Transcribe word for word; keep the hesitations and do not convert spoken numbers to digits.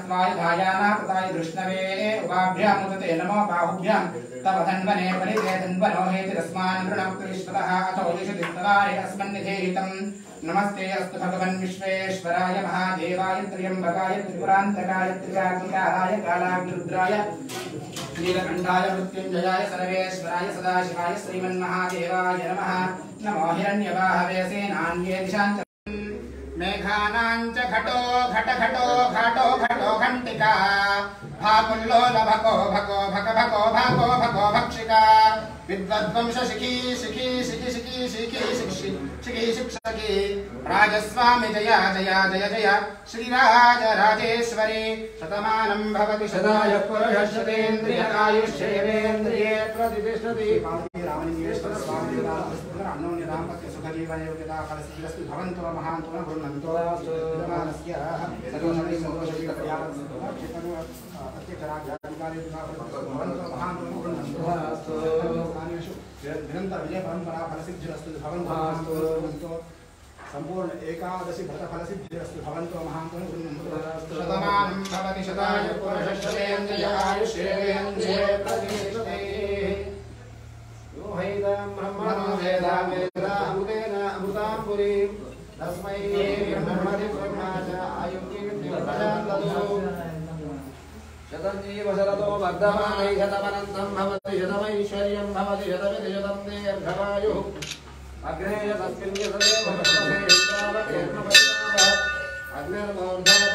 नमस्त्वाय धायाना कृताय कृष्णवे उपाभ्यां मुदते नमो बाहुभ्यां तव धन्वने परिते धन्वनो हेति तस्मान् ऋणमुक्तविश्वतः अथो दिशदिस्तवारे अस्मन्निधेहितं नमस्ते अस्तु भगवन् विश्वेश्वराय महादेवाय त्र्यम्बकाय त्रिपुरान्तकाय त्रिकाग्निकाराय कालाग्निरुद्राय नीलकण्ठाय मृत्युञ्जयाय सर्वेश्वराय सदाशिवाय श्रीमन्महादेवाय नमः नमो हिरण्यवाहवे सेनान्ये दिशाञ्च मेघानाञ्च घटो घट घटो घटो घटो घण्टिका भाकुल्लोलभको भको भक भको भाको भको भक्षिका विद्वद्वंश शिखी शिखी शिखी शिखी शिखी शिखी शिखी शिक्षकी राजस्वामी जया जया जय जय श्रीराज राजेश्वरी शतमानं भवति शताय पुरुषशतेन्द्रियकायुष्येवेन्द्रिये प्रतिष्ठति रामलिंगेश्वर स्वामी अन्योन्य दाम्पत्य सुखजीवन योग्यता फलसिद्धिरस्तु भवन्तु महान्तु न गृह्णन्तु मानस्य सतोषणि सन्तोषि कल्याणं निरंतर विजय परंपरा फलसिद्धिरस्तु भवन्तु संपूर्ण एकादशी व्रत फलसिद्धिरस्तु भवन्तु महान्तु शतमानं भवति शताय पुरुषशतेन्द्रियायुष्येवेन्द्रिये प्रतिष्ठते यो हैदं ब्रह्मणो वेदा वेदा अमृतेन अमृतां पुरीं तस्मै ब्रह्मणि ब्रह्मा च आयुर्कीर्तिवर्धनन्दो शतञ्जीव शरदो वर्धमानै शतमनन्तं भवति शतमैश्वर्यं भवति शतमिति शतं दीर्घमायुः अग्ने तस्मिन् यतदेव अग्निर्मूर्धन